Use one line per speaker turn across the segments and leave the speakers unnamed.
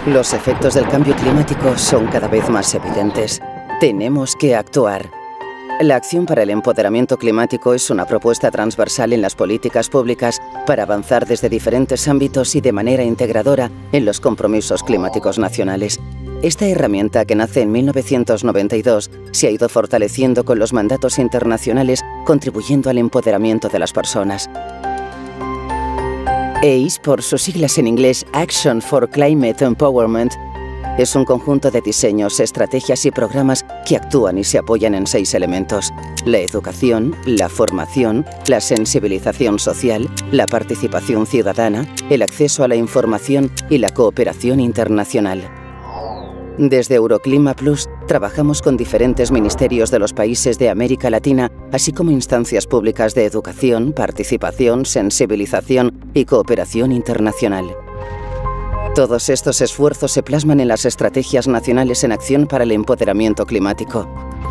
Los efectos del cambio climático son cada vez más evidentes. Tenemos que actuar. La Acción para el Empoderamiento Climático es una propuesta transversal en las políticas públicas para avanzar desde diferentes ámbitos y de manera integradora en los compromisos climáticos nacionales. Esta herramienta, que nace en 1992, se ha ido fortaleciendo con los mandatos internacionales, contribuyendo al empoderamiento de las personas. ACE, por sus siglas en inglés Action for Climate Empowerment, es un conjunto de diseños, estrategias y programas que actúan y se apoyan en 6 elementos: la educación, la formación, la sensibilización social, la participación ciudadana, el acceso a la información y la cooperación internacional. Desde Euroclima Plus trabajamos con diferentes ministerios de los países de América Latina, así como instancias públicas de educación, participación, sensibilización y cooperación internacional. Todos estos esfuerzos se plasman en las estrategias nacionales en acción para el empoderamiento climático.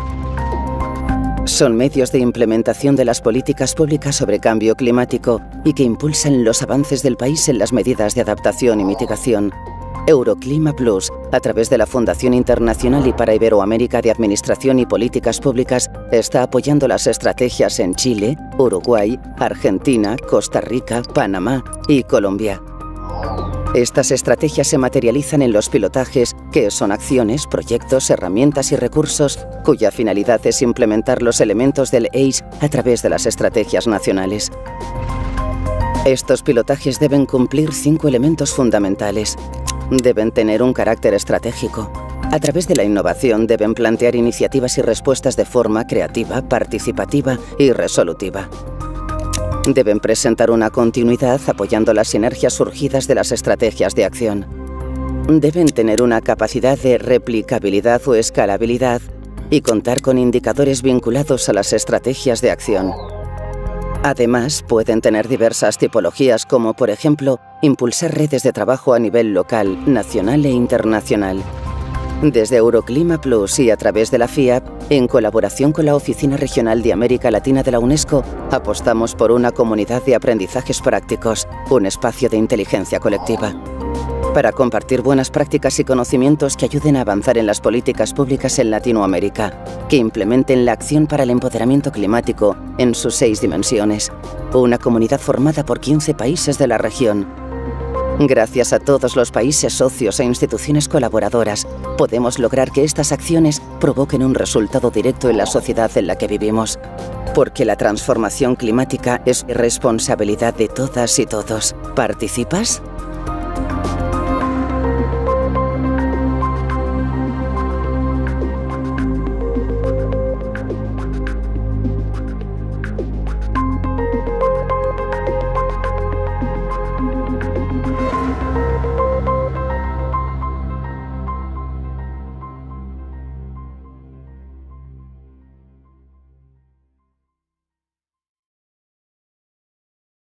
Son medios de implementación de las políticas públicas sobre cambio climático y que impulsan los avances del país en las medidas de adaptación y mitigación. Euroclima Plus, a través de la Fundación Internacional y para Iberoamérica de Administración y Políticas Públicas, está apoyando las estrategias en Chile, Uruguay, Argentina, Costa Rica, Panamá y Colombia. Estas estrategias se materializan en los pilotajes, que son acciones, proyectos, herramientas y recursos cuya finalidad es implementar los elementos del ACE a través de las estrategias nacionales. Estos pilotajes deben cumplir 5 elementos fundamentales. Deben tener un carácter estratégico. A través de la innovación deben plantear iniciativas y respuestas de forma creativa, participativa y resolutiva. Deben presentar una continuidad apoyando las sinergias surgidas de las estrategias de acción. Deben tener una capacidad de replicabilidad o escalabilidad y contar con indicadores vinculados a las estrategias de acción. Además, pueden tener diversas tipologías como, por ejemplo, impulsar redes de trabajo a nivel local, nacional e internacional. Desde Euroclima Plus y a través de la FIAP, en colaboración con la Oficina Regional de América Latina de la UNESCO, apostamos por una comunidad de aprendizajes prácticos, un espacio de inteligencia colectiva, para compartir buenas prácticas y conocimientos que ayuden a avanzar en las políticas públicas en Latinoamérica, que implementen la acción para el empoderamiento climático en sus 6 dimensiones. Una comunidad formada por 15 países de la región. Gracias a todos los países socios e instituciones colaboradoras, podemos lograr que estas acciones provoquen un resultado directo en la sociedad en la que vivimos. Porque la transformación climática es responsabilidad de todas y todos. ¿Participas?